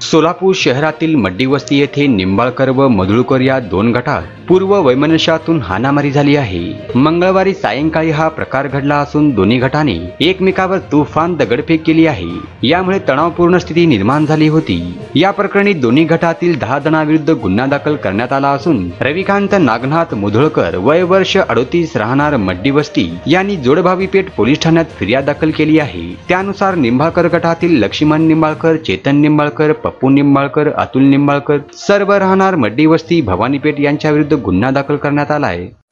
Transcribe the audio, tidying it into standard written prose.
सोलापूर शहरातील मड्डीवस्ती येथे निंबाळकर व मधुळकर या दोन गटात पूर्व वैमनस्यातून हाणामारी झाली आहे। मंगळवारी सायंकाळी हा प्रकार घडला असून दोन्ही गटाने एकमेकावर तुफान दगडफेक केली आहे। यामुळे तणावपूर्ण स्थिती निर्माण झाली होती। या प्रकरणी दोन्ही गटातील 10 जणांविरुद्ध गुन्हा दाखल करण्यात आला असून रविकांत नागनाथ मुधोळकर वय वर्ष 38 राहणार मड्डीवस्ती यांनी जोडभावी पेठ पोलीस ठाण्यात फिर्याद दाखल केली आहे। त्यानुसार निंबाळकर गटातील लक्ष्मण निंबाळकर, चेतन निंबाळकर, पप्पू निंबाळकर, अतुल निंबाळकर सर्व राहणार मड्डीवस्ती भवानीपेठ यांच्या विरुद्ध गुन्हा दाखल करण्यात आला आहे।